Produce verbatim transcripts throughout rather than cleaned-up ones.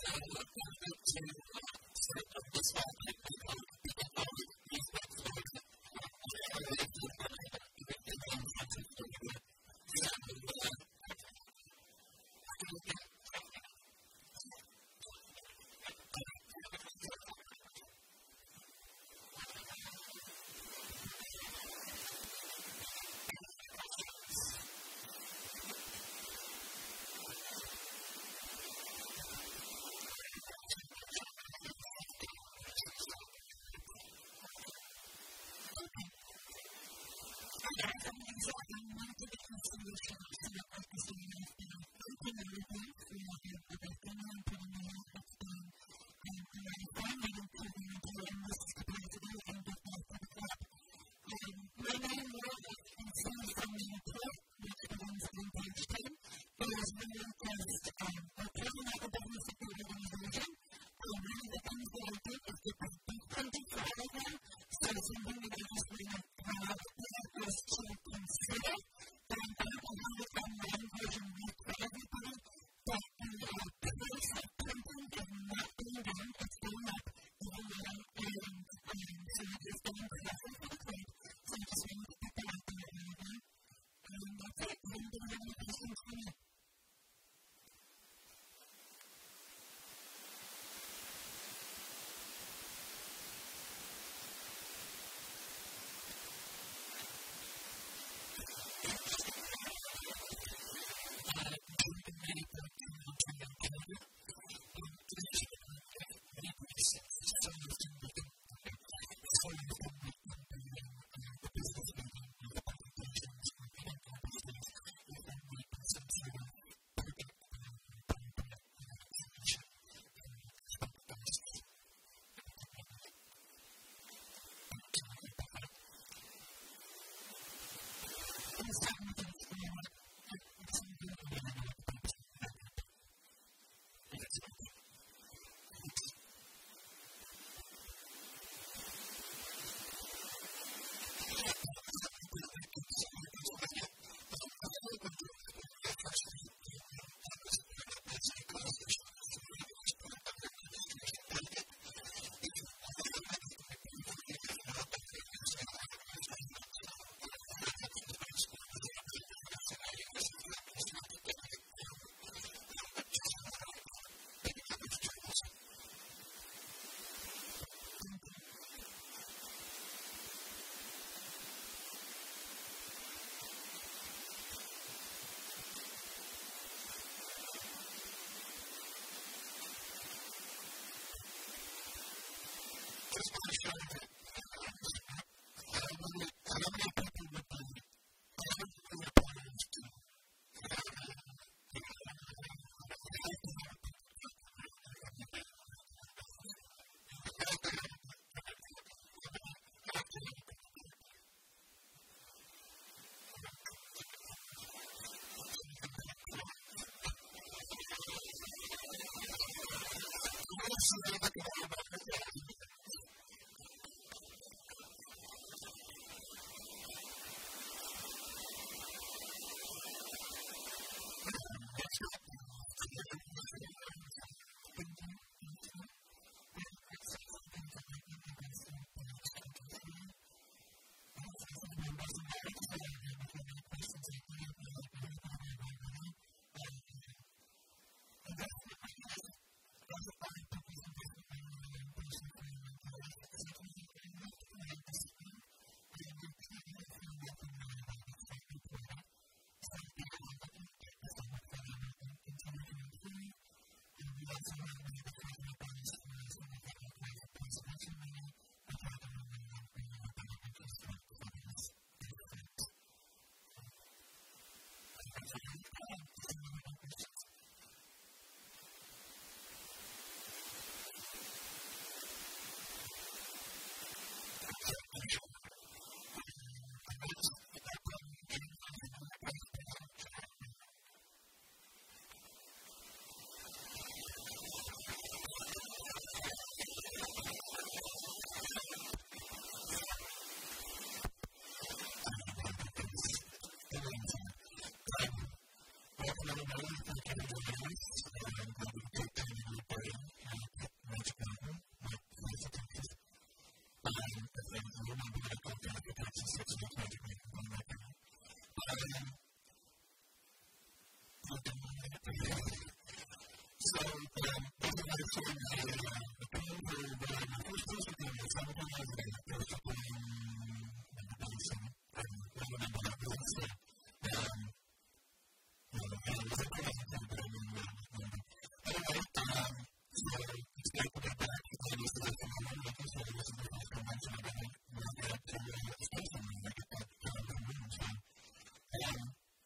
Thank you. So, um, this is my son, uh, the people who were my first person in the summer time, I was in the first one, and the person, and I remember that really, so, um, you know, and it was a crazy thing, but I remember that. Anyway, um, so, it's great to be back, and this is a phenomenal, like I said, this is the first convention I've been when I get to the station, and I get that job in the room, so, um,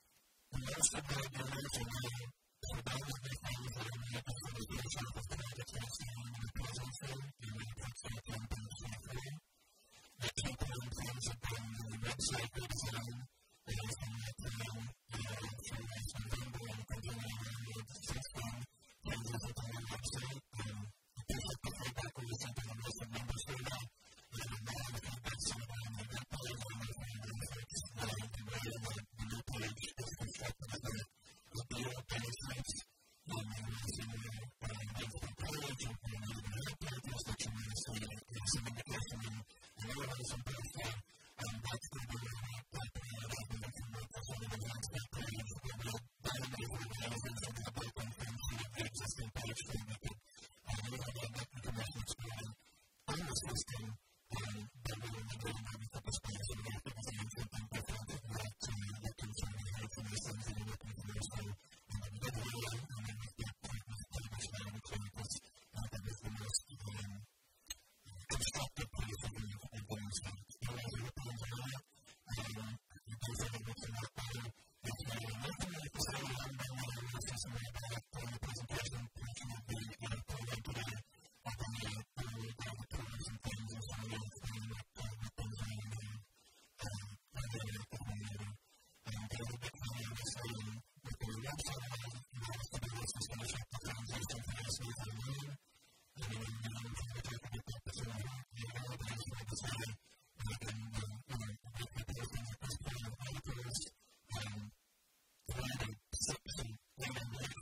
most of my generation, I so that was the thing that I made the conversation of the projects I was doing in the presidency and the project on twenty twenty-three. The two common things have been the website redesign, and also my plan through last November and continuing on with since then, changes to the website. Um, I think that the feedback we received in the most of member survey, and now the feedback some of them on the web page and the benefits, the way that the new page is constructed as a video benefits, and you will see a Facebook page, and you will see the pages that you will see some indication in another one, some posts there, and that's going to be that period of the information that some of the landscape page will be dynamic organizations that have been from the existing page so we could look at that information experience on the system, and then we will be doing that with the display so we have to design something different that we have to look into and hear from these things that you're looking for. So, and then we did it and then we get published now in Clinicus, and that is the most um, constructive place of the advanced stuff. Otherwise, it depends on it. Um, it does have a bit of that better. It's very nothing like the same one, but I will say something about it during the presentation portion of the uh, program today. I'll bring you up to the tools and things and some of the other things that what goes on in there. Um, and then at the community. And there's a big thing on this thing with the website, you know, to do this is going to check the foundation for this with online. And then, you know, we're trying to talk about that to some of the other things for the design. And I can, um, you know, make people do things at this point of all the tools. Um, the way they six and eight and eight.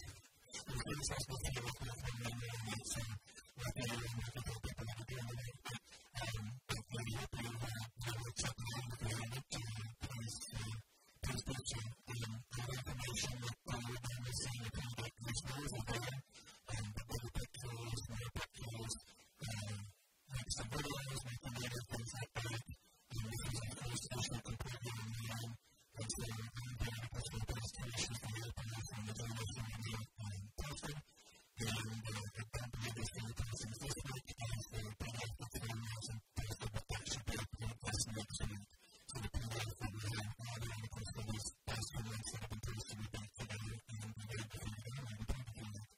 And so this has to be with one number and eight, so we're here and we can help people to do it. But, um, but then you hope you have, you know, check it out if you have it, uh, please, uh, please do so. Um, all the information that uh, we're going to see in the project listeners are there. Um, the better pictures, more pictures, um, make some videos, make them later, things like that. Um, this is our first station completely online. And so I'm going to put some presentation for you to from the generation of the um, posted. And uh, I don't believe this will be posted this week as the P D F that's there wasn't posted, but that should be uploaded this next week. So the P D F that we have all the articles for these past few months that have been posted will be together and be ready for you to go and be able to do that.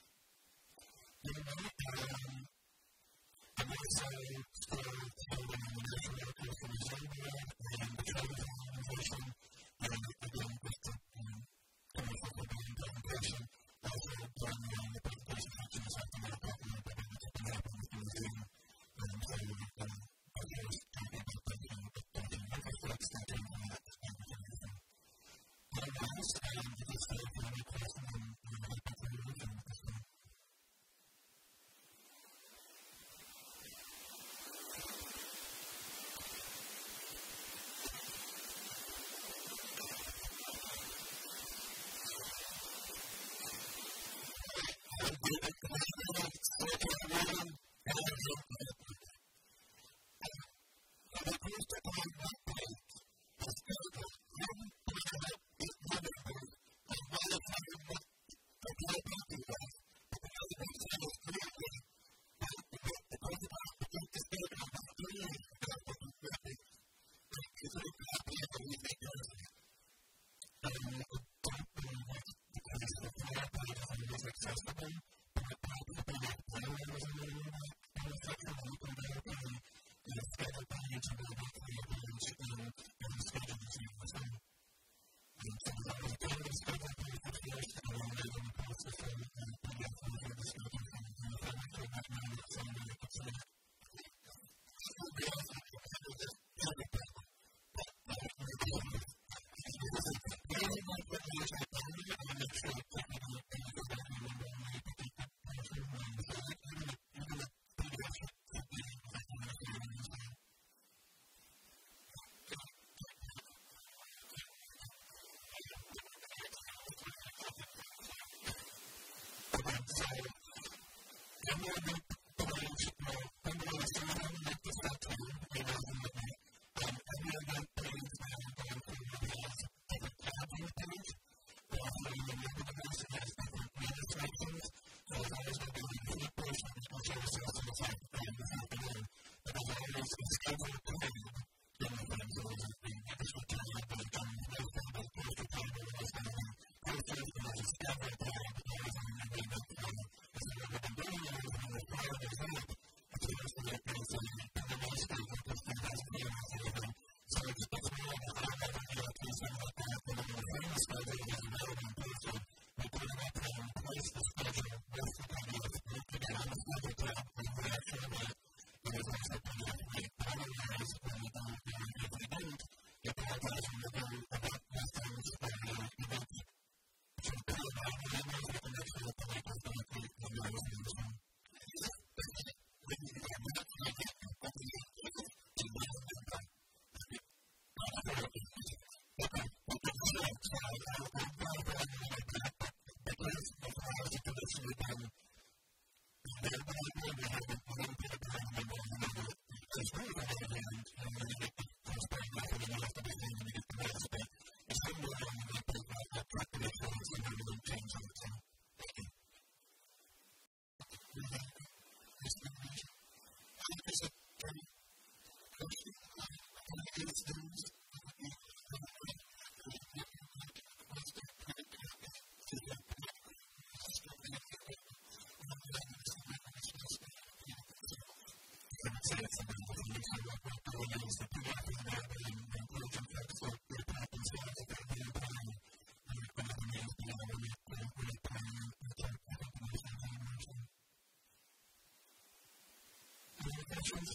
Anyway, um, I'm also still holding on the National Archives and Museum Board and the Travel Organization. And again, just to um, come up with a better presentation, also done on the presentation section this afternoon, talking about what's been happening with the museum. Um, so um, I was just talking about that, you know, but talking about the flex, talking about that, and everything. Otherwise, um, if you start with any question, then I'm happy to review at this time. Questions?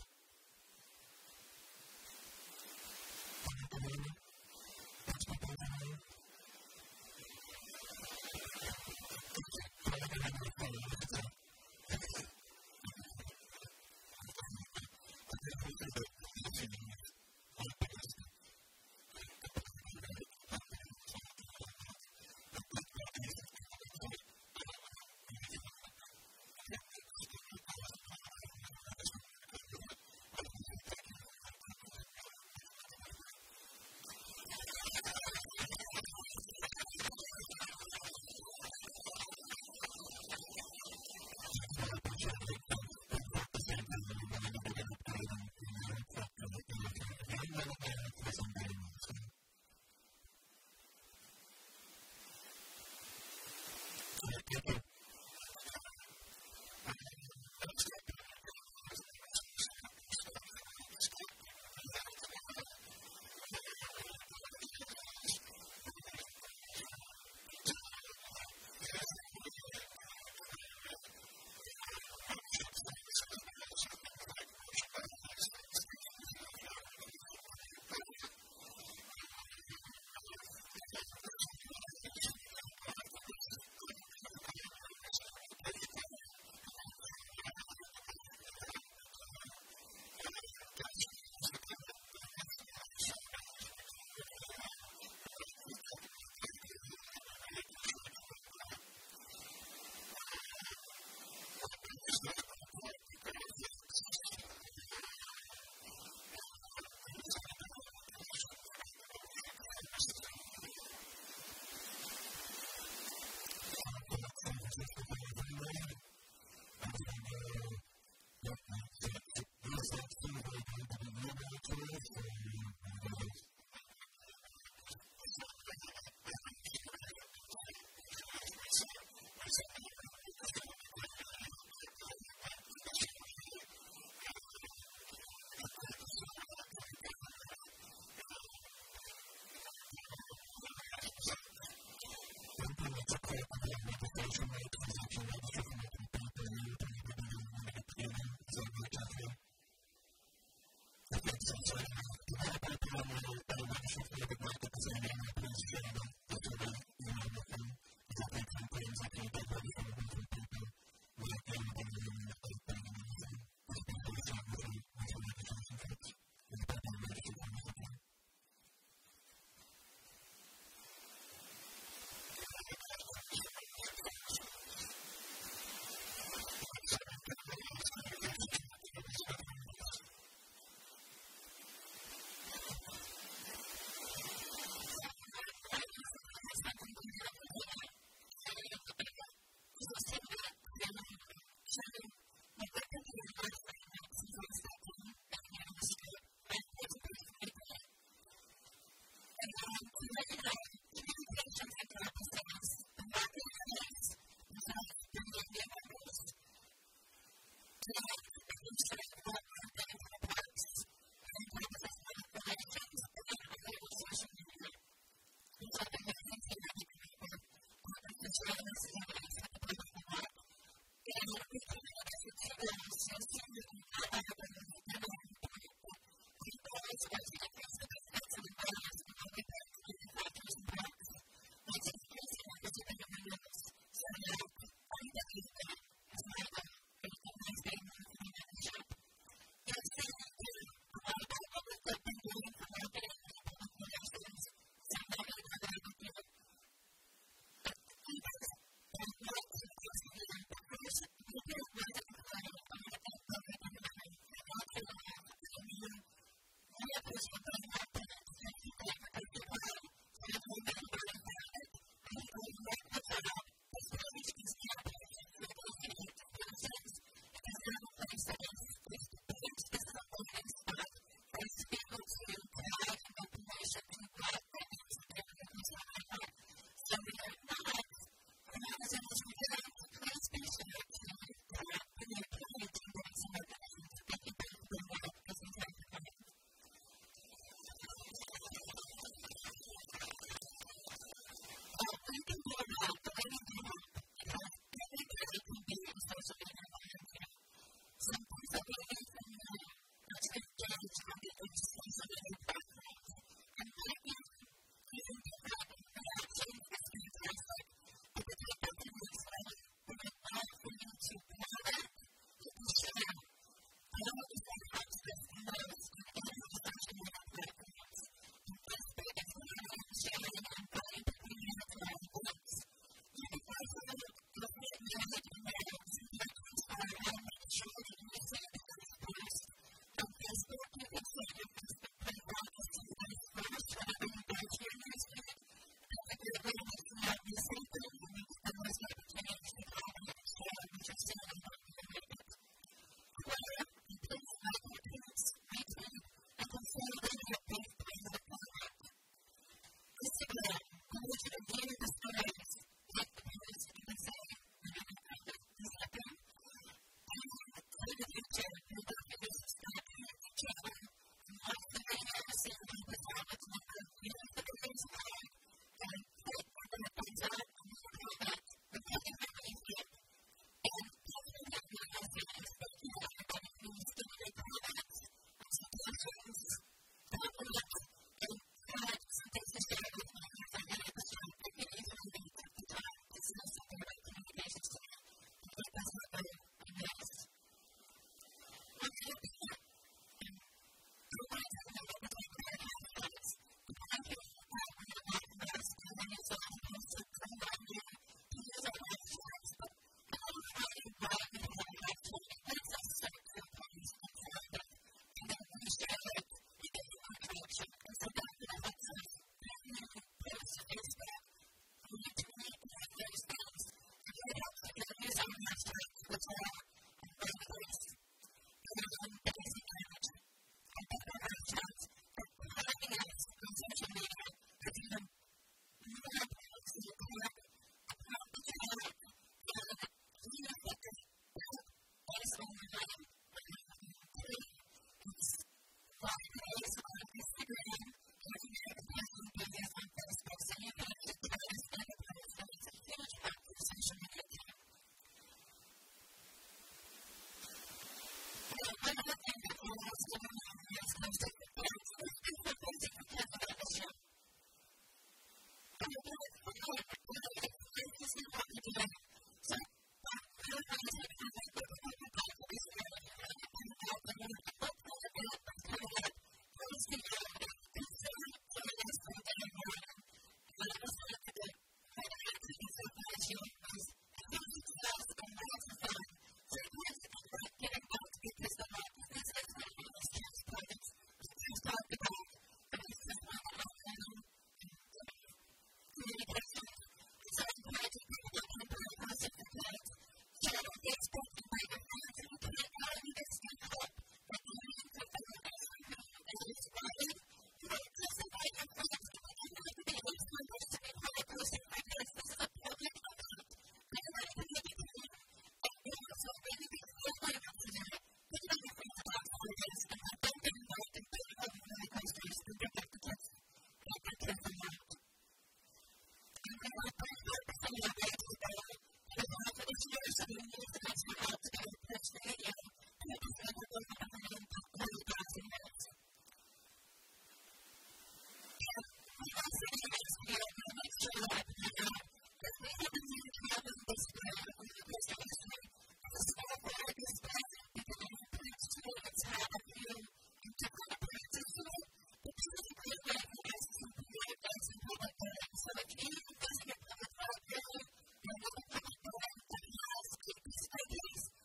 Thank you.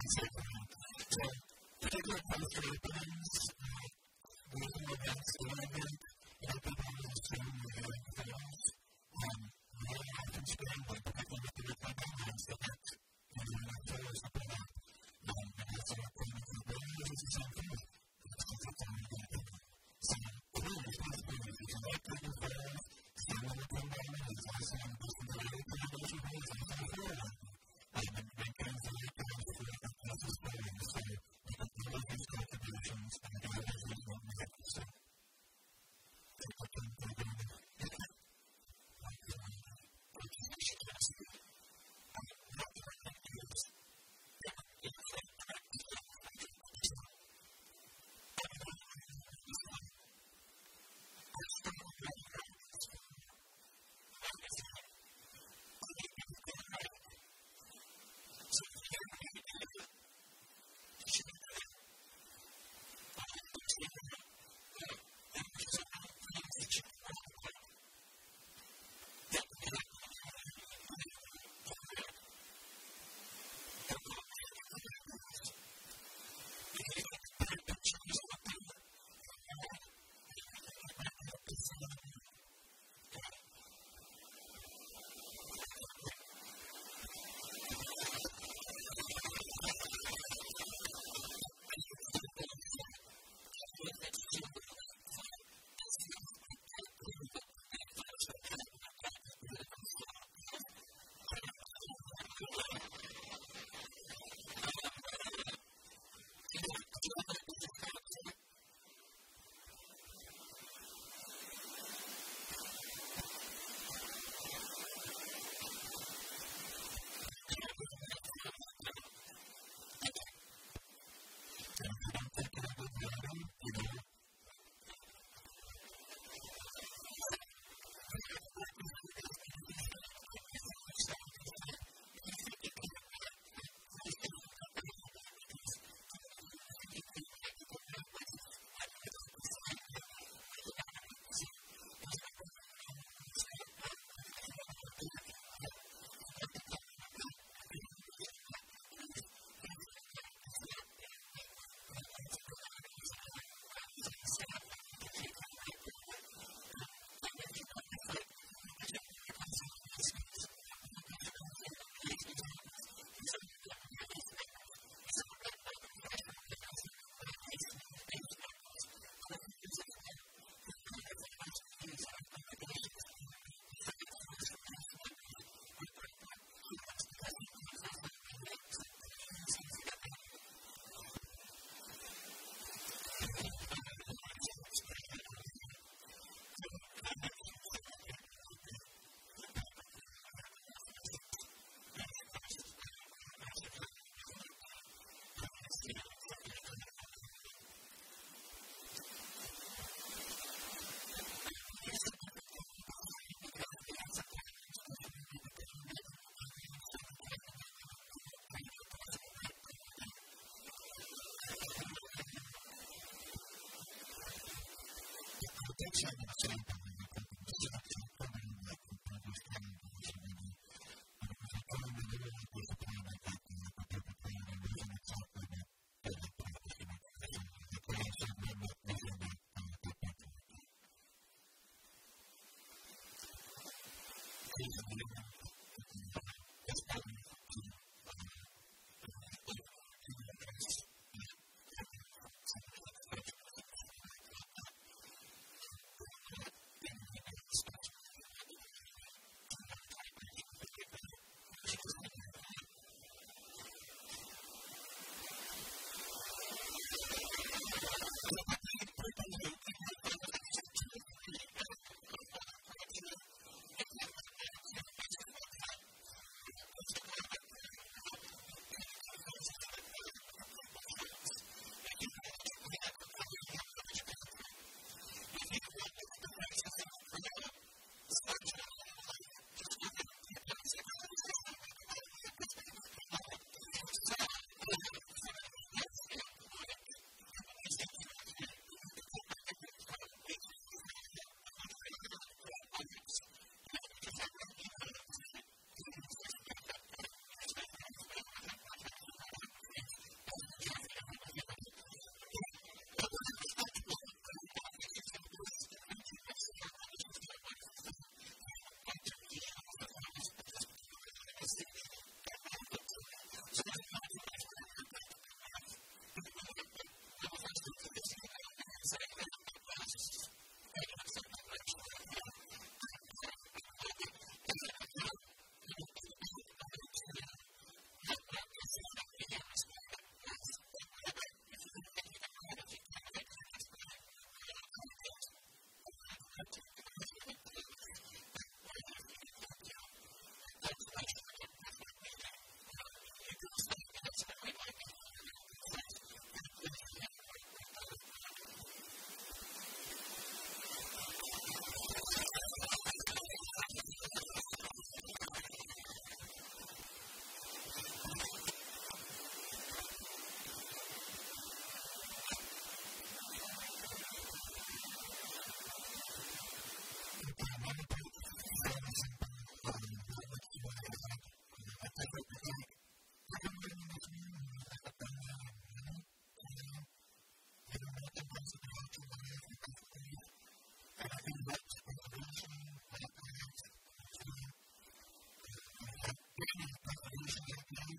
So, particular poster openings, local events that I did, you know, people will assume we're doing things. Um, we really often spend, like, particularly with the weekly deadlines, that that's, you know, enough photos to put up. Um, and that's our appointment for the videos, it's the same thing. It's just it's already going to be. So, really, responsibility. If you like taking photos, someone will come down and it's also in addition to the other photos you have, it's also a photo. Um, and make things the right times for the process photos. So, you can do all these contributions and do everything that we have to say. Take our time for the video.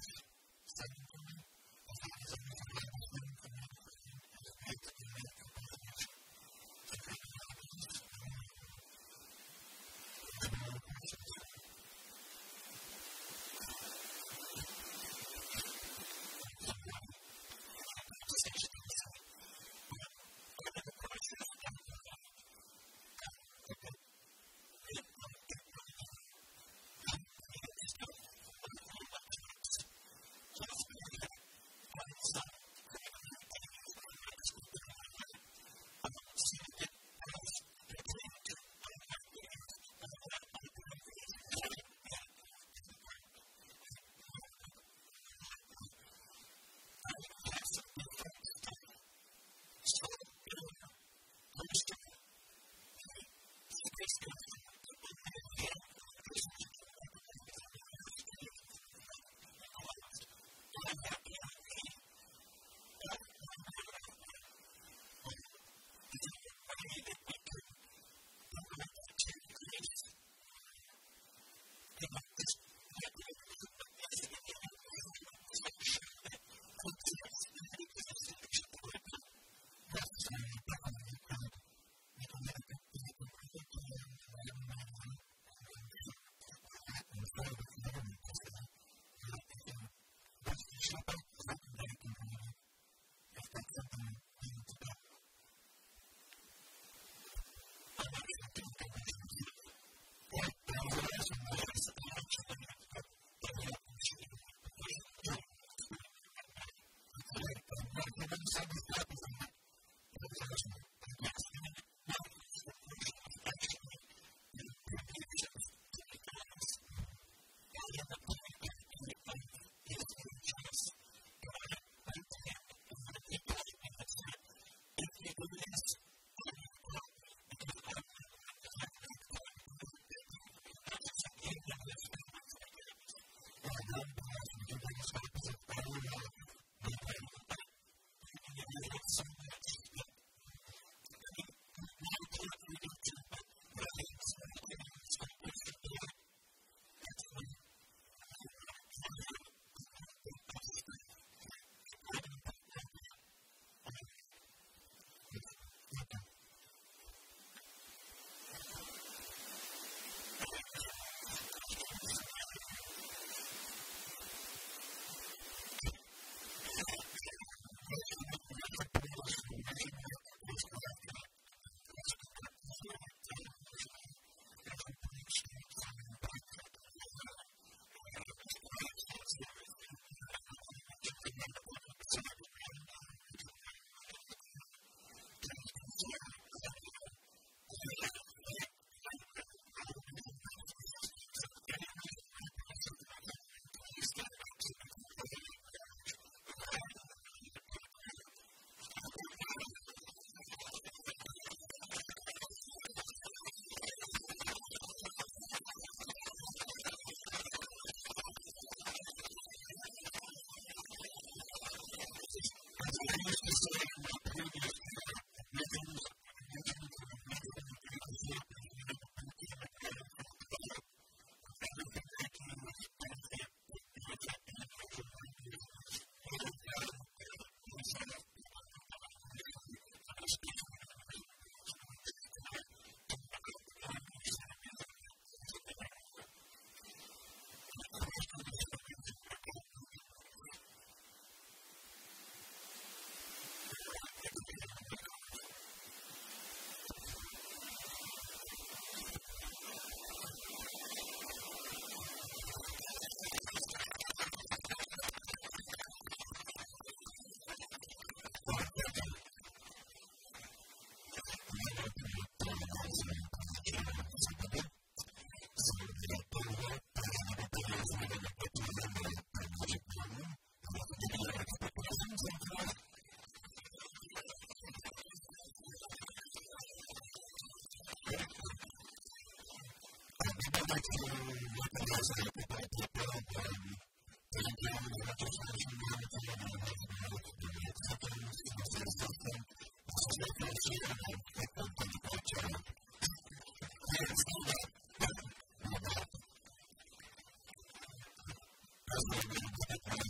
Thank you.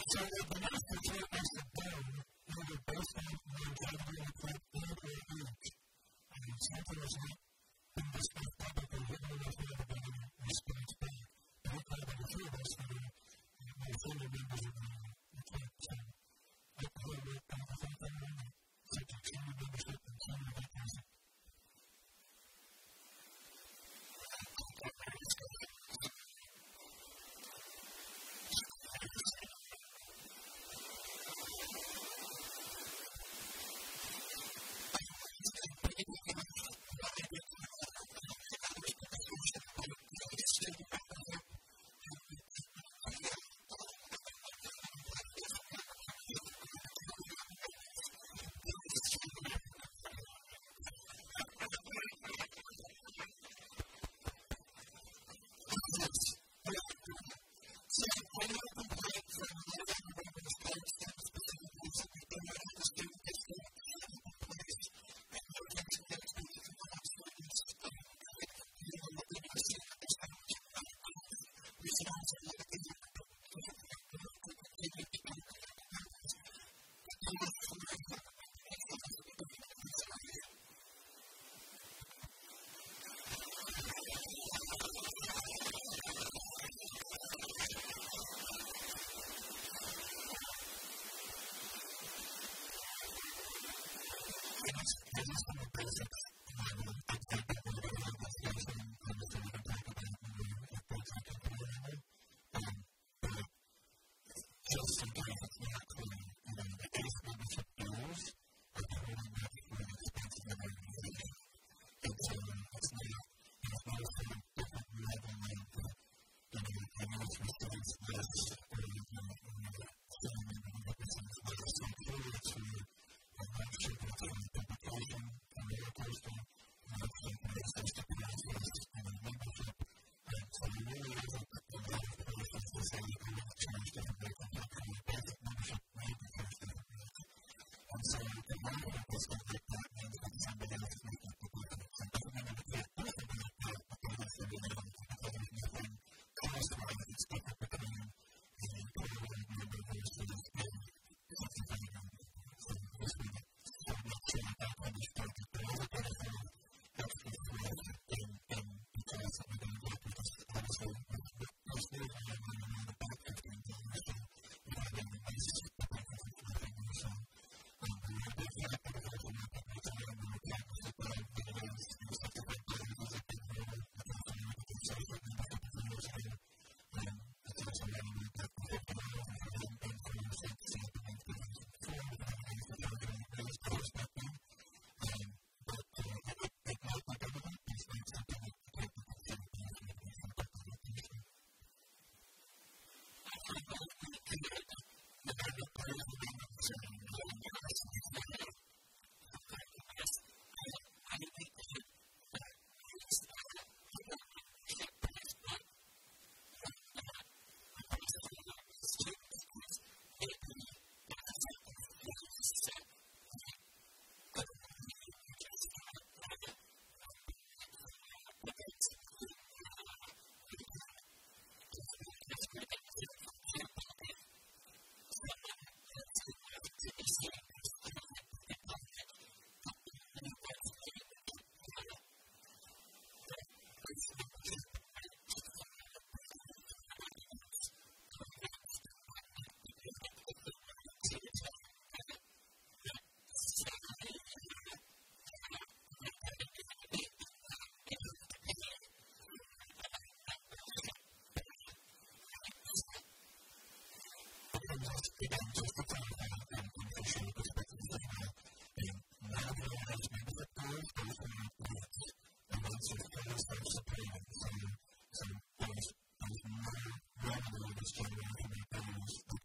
So the master taught us to burn either based on longevity of plant and or age. And something was not been discussed publicly, even if there's never been any response back. But we probably feel this for the more senior members of the, the camp. So I call it kind of a thing for me, such as senior membership and senior vacation.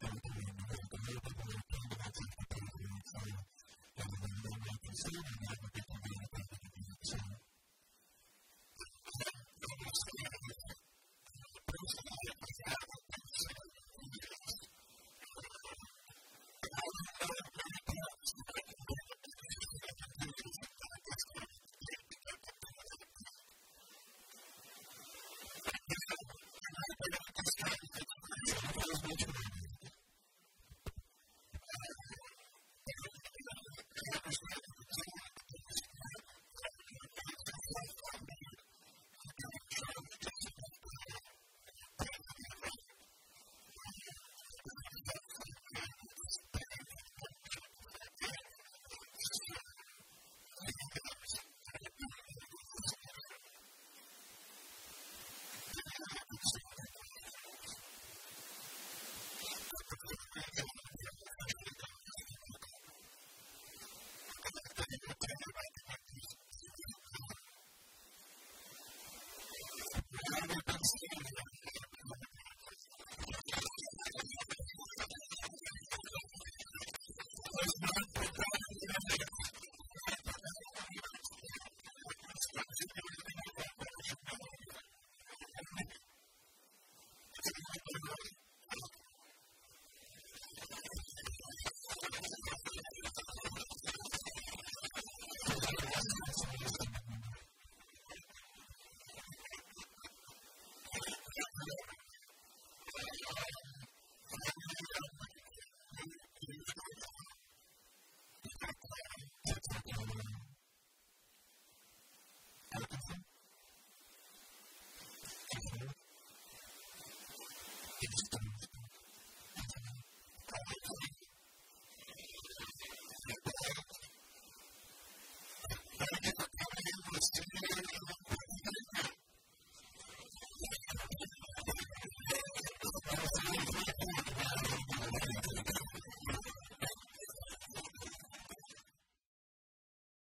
Consider that